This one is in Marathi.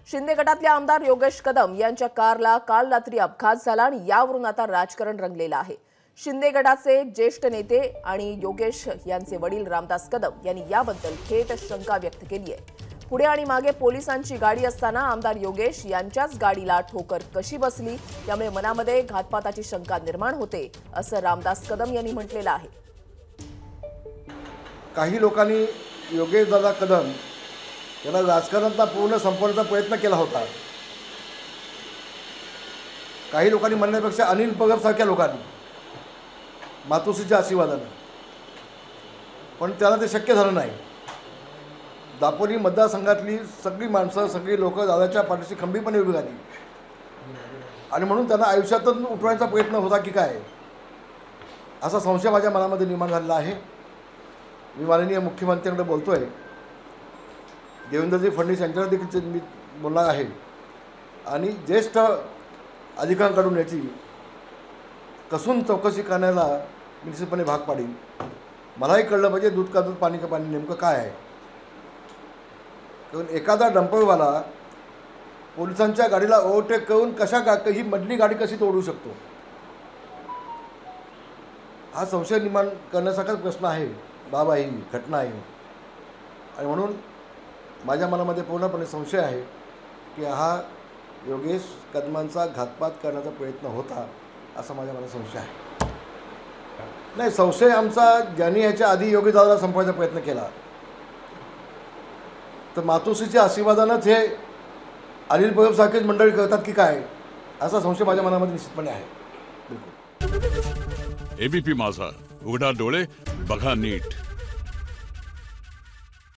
शिंदे गटातले आमदार योगेश कदम यांच्या कारला काल रात्री अपघात झाला आणि यावरून आता राजकारण रंगलेलं आहे। शिंदे गटाचे ज्येष्ठ नेते आणि योगेश यांचे वडील रामदास कदम यांनी याबद्दल थेट शंका व्यक्त केली आहे। पुढे आणि मागे पोलिसांची गाडी असताना आमदार योगेश यांच्याच गाडीला ठोकर कशी बसली, त्यामुळे मनामध्ये घातपाताची शंका निर्माण होते, असं रामदास कदम यांनी म्हटलेलं आहे। काही लोकांनी योगेश दादा कदम याला राजकारणात पूर्ण संपवण्याचा प्रयत्न केला होता। काही लोकांनी म्हणण्यापेक्षा अनिल पगड सारख्या लोकांनी मातोश्रीच्या आशीर्वादाने, पण त्याला ते शक्य झालं नाही। दापोली मतदारसंघातली सगळी माणसं, सगळी लोक दादाच्या पाठीशी खंबीरपणे उभी राहिली आणि म्हणून त्यांना आयुष्यातून उठवण्याचा प्रयत्न होता की काय, असा संशय माझ्या मनामध्ये निर्माण झालेला आहे। मी माननीय मुख्यमंत्र्यांकडे बोलतोय, देवेंद्रजी फडणवीस यांच्याकडे देखील मी बोलणार आहे आणि ज्येष्ठ अधिकाऱ्यांकडून याची कसून चौकशी करण्याला निश्चितपणे भाग पाडीन। मलाही कळलं पाहिजे दूध का दूध पाणी का पाणी नेमकं काय आहे। कारण एखादा डंपरवाला पोलिसांच्या गाडीला ओव्हरटेक करून ही मधली गाडी कशी तोडू शकतो, हा संशय निर्माण करण्यासारखाच प्रश्न आहे। बाबा ही घटना आहे आणि म्हणून माझ्या मनामध्ये पूर्णपणे संशय आहे की हा योगेश कदमांचा घातपात करण्याचा प्रयत्न होता, असा माझ्या मनात संशय आहे। नाही, संशय आमचा ज्यांनी याच्या आधी योगेश दादाला संपवायचा प्रयत्न केला तर मातोश्रीच्या आशीर्वादानंच हे अनिल पगड सारखेच मंडळी करतात की काय, असा संशय माझ्या मनामध्ये निश्चितपणे आहे। एबीपी माझा, उघडा डोळे बघा नीट।